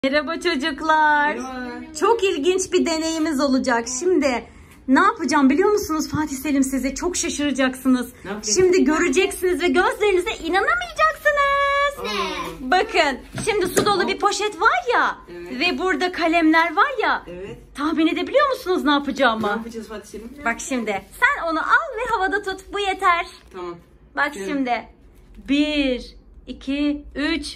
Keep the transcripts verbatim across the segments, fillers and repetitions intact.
Merhaba çocuklar. Merhaba. Çok ilginç bir deneyimiz olacak. Şimdi ne yapacağım biliyor musunuz Fatih Selim, size çok şaşıracaksınız. Şimdi göreceksiniz ve gözlerinize inanamayacaksınız. Ne? Bakın şimdi su dolu bir poşet var ya, evet. Ve burada kalemler var ya. Evet. Tahmin edebiliyor musunuz ne yapacağımı? Ne yapacağız Fatih Selim? Bak şimdi sen onu al ve havada tut, bu yeter. Tamam. Bak Evet. şimdi bir, iki, üç.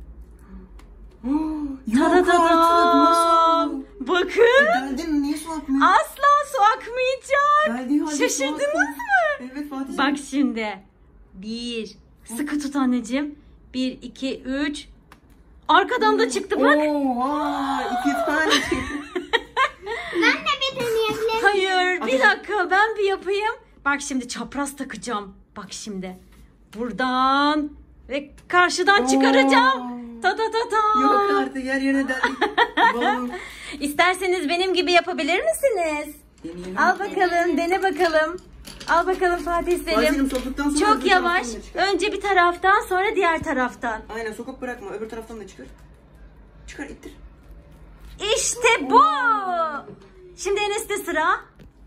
Yok artık, nasıl? Bakın. Geldin, niye su akmıyor? Asla su akmayacak. Geldiği halde su Şaşırdınız akmıyor. mı? Evet Fatih Selim. Bak şimdi. Bir. Sıkı tut anneciğim. Bir, iki, üç. Arkadan da çıktı bak. Oha, iki tane çıktı. Ben de bir deneyebilirim. Hayır, bir Hadi. dakika ben bir yapayım. Bak şimdi çapraz takacağım. Bak şimdi. Buradan ve karşıdan çıkaracağım. Ta ta ta ta. Yok artık, yer yerine deldik. Balon. İsterseniz benim gibi yapabilir misiniz? Deneyelim. Al bakalım, dene bakalım. Al bakalım Fatih Fatih Selim Selim. soktuktan sonra Çok öbür yavaş. taraftan da çıkar. Önce bir taraftan, sonra diğer taraftan. Aynen, sokup bırakma, öbür taraftan da çıkar. Çıkar, ittir. İşte bu. Şimdi Enes'te sıra.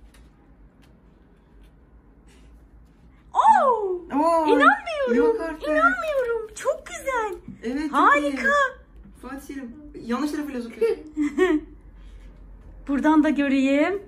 Oo! Oo, İnanmıyorum. Yok artık. İnanmıyorum. Çok güzel. Evet, çok Harika. iyi. Fatih Selim yanlış tarafıyla sokuyor. Buradan da göreyim.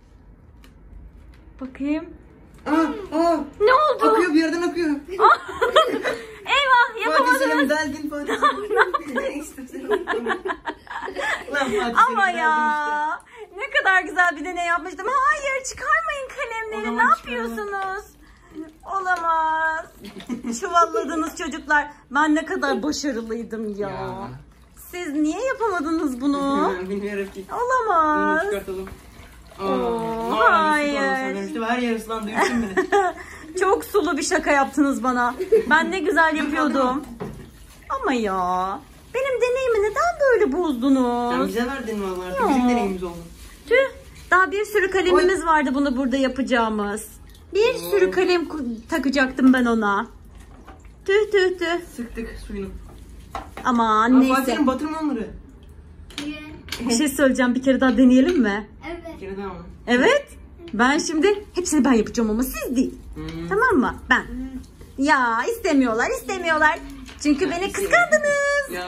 Bakayım. Aa, aa. Ne oldu? Akıyor, bir yerden akıyor. Eyvah, Fatih yapamadınız. Selim deldin, Fatih Selim. Ne istersen Lan Fatih Selim Ama deldin ya. Ne kadar güzel bir deney yapmıştım. Hayır, çıkarmayın kalemleri. O Ne zaman yapıyorsunuz? Olamaz. Çuvalladınız çocuklar. Ben ne kadar başarılıydım ya. Ya. Siz niye yapamadınız bunu? işte. Bilmiyorum ki. Bunu Olamaz. çıkartalım. Aa, Oo, normal bir hayır. su damlası demiştim. Her yer ıslandı, üstüm bir de. Çok sulu bir şaka yaptınız bana. Ben ne güzel yapıyordum. Ama ya. Benim deneyimi neden böyle Sen bozdunuz? bize verdin vallahi, artık Ya. bizim deneyimimiz oldu. Tüh. Daha bir sürü kalemimiz vardı bunu burada yapacağımız. Bir sürü kalem ku- takacaktım ben ona. Tüh tüh tüh. Sıktık suyunu. Aman Aa, Fatih neyse. Selim batırma onları. Bir şey söyleyeceğim, bir kere daha deneyelim mi? Evet. Geri devam. Evet. Ben şimdi hepsini ben yapacağım ama siz değil. Hmm. Tamam mı? Ben. Ya istemiyorlar istemiyorlar. Çünkü beni kıskandınız. Ya.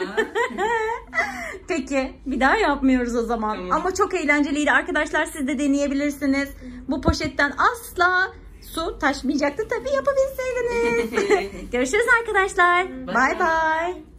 Peki bir daha yapmıyoruz o zaman. Tamam. Ama çok eğlenceliydi arkadaşlar, siz de deneyebilirsiniz. Bu poşetten asla su taşmayacaktı tabii, yapabilseydiniz. Görüşürüz arkadaşlar. Bye Bay bye. bay.